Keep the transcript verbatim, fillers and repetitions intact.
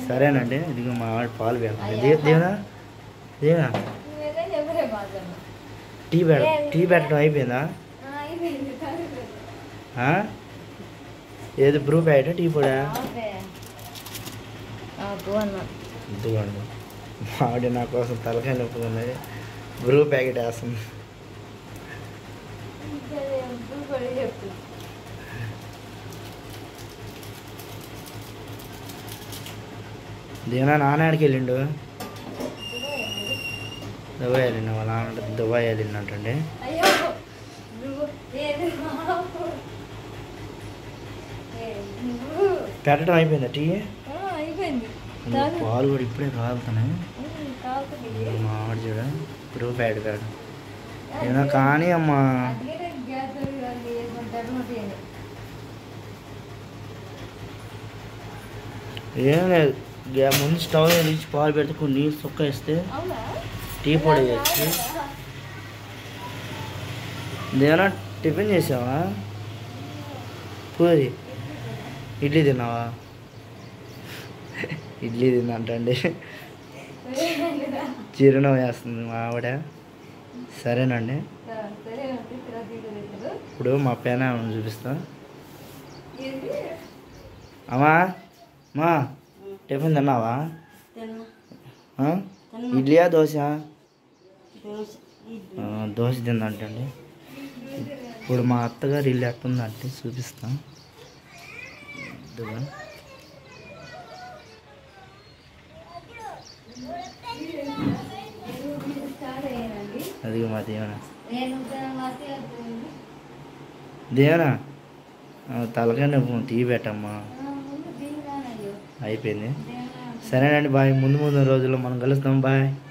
సరేనండి, ఇదిగో మా వాడు పాలు పెడుతుంది. దే దేవనా దేవనా టీ పెడ టీ పెట్టడం అయిపోయిందా? ఏది బ్రూ ప్యాకెట్ టీ పొడా? ఇదిగోండి మావిడ నా కోసం తలకాయ నొప్పుకున్నది, బ్రూ ప్యాకెట్ వేస్తుంది. దేనా నాన్నడికి వెళ్ళిండు? దుబాయ్ వెళ్ళిండు వాళ్ళ నాన్న. దుబాయ్ వెళ్ళిండంటండి. పెట్టడం అయిపోయిందా టీ? పాలు కూడా ఇప్పుడే కాలుతున్నాయి. మా ఆవిడ చూడ బ్రూ ప్యాకెట్ కాదు ఏమన్నా కానీ అమ్మా. ఏం లేదు, ముందు స్టవ్ వెలిగించి పాలు పెడితే కొన్ని నీళ్ళు సుక్క వేస్తే టీ పొడి వేసి. దేనా టిఫిన్ చేసావా? పూరి ఇడ్లీ తిన్నావా? ఇడ్లీ తిందంటండి, చిరునవ్వు వేస్తుంది మా ఆవిడ. సరేనండి, ఇప్పుడు మా పేన చూపిస్తా. అమ్మా మా టిఫిన్ తిన్నావా? ఇడ్లీయా దోశ? దోశ తిందంటండి. ఇప్పుడు మా అత్తగారు ఇల్లు ఎట్టుందంటే చూపిస్తాం. అది మా దేవనా దేవనా తలకాయ నొప్పి టీ పెట్టమ్మా. అయిపోయింది. సరేనండి, బాయ్. ముందు ముందు రోజుల్లో మనం కలుస్తాం. బాయ్.